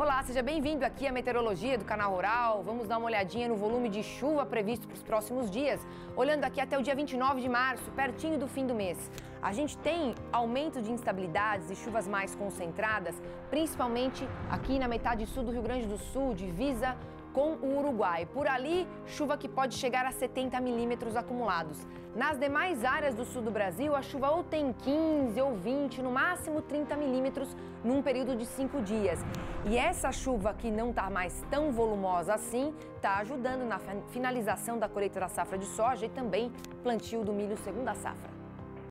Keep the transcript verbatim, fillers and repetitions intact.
Olá, seja bem-vindo aqui à Meteorologia do Canal Rural. Vamos dar uma olhadinha no volume de chuva previsto para os próximos dias, olhando aqui até o dia vinte e nove de março, pertinho do fim do mês. A gente tem aumento de instabilidades e chuvas mais concentradas, principalmente aqui na metade sul do Rio Grande do Sul, divisa com o Uruguai. Por ali, chuva que pode chegar a setenta milímetros acumulados. Nas demais áreas do sul do Brasil, a chuva ou tem quinze ou vinte, no máximo trinta milímetros num período de cinco dias. E essa chuva que não está mais tão volumosa assim, está ajudando na finalização da colheita da safra de soja e também plantio do milho segunda safra.